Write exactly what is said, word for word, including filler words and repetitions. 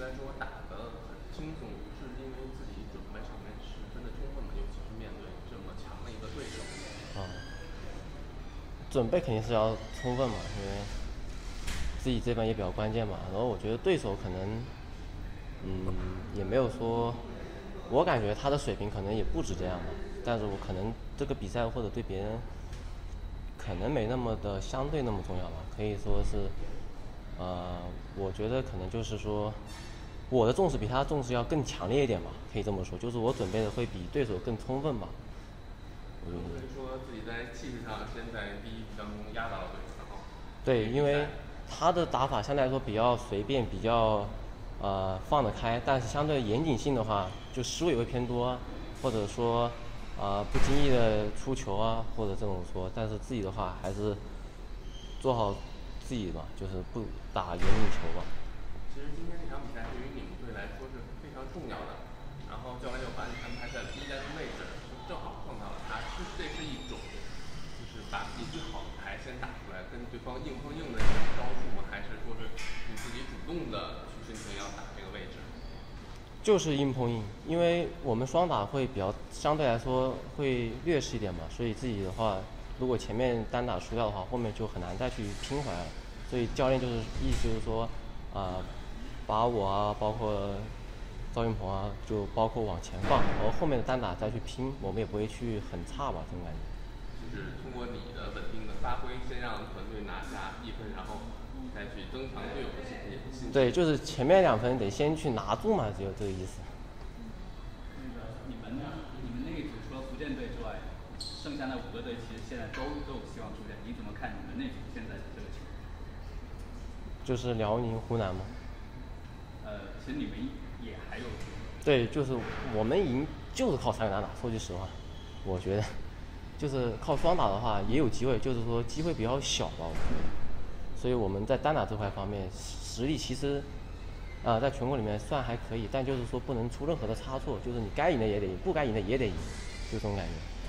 才说打得很轻松，是因为自己准备上面十分的充分吗？尤其是面对这么强的一个对手。 啊，准备肯定是要充分嘛，因为自己这边也比较关键嘛。然后我觉得对手可能，嗯，也没有说，我感觉他的水平可能也不止这样吧。但是我可能这个比赛或者对别人，可能没那么的相对那么重要吧。可以说是，呃，我觉得可能就是说，我的重视比他重视要更强烈一点吧，可以这么说，就是我准备的会比对手更充分吧。 就可以说自己在气势上先在第一局当中压倒了对手，然后对，因为他的打法相对来说比较随便，比较呃放得开，但是相对严谨性的话，就失误也会偏多，或者说啊、呃不经意的出球啊，或者这种说，但是自己的话还是做好自己吧，就是不打严谨球吧。 其实今天这场比赛对于你们队来说是非常重要的，然后教练又把你安排在了第一杆的位置，就正好碰到了他。是这是一种，就是把自己最好的牌先打出来，跟对方硬碰硬的一种招数吗？还是说是你自己主动的去申请要打这个位置？ 就是硬碰硬，因为我们双打会比较相对来说会劣势一点嘛，所以自己的话，如果前面单打输掉的话，后面就很难再去拼回来了。所以教练就是意思就是说，啊、呃把我啊，包括赵云鹏啊，就包括往前放，然后后面的单打再去拼，我们也不会去很差吧，这种感觉。 就是通过你的稳定的发挥，先让团队拿下一分，然后再去增强队友的信心。 对，就是前面两分得先去拿住嘛，只有这个意思。 那个你们你们那一组除了福建队之外，剩下那五个队其实现在都都有希望出线。你怎么看你们那组现在的这个情况？ 就是辽宁、湖南嘛。 呃，其实你们也还有机会。 对，就是我们赢就是靠三个单打。说句实话，我觉得就是靠双打的话也有机会，就是说机会比较小吧，我觉得。所以我们在单打这块方面实力其实啊、呃在全国里面算还可以，但就是说不能出任何的差错，就是你该赢的也得赢，不该赢的也得赢，就这种感觉。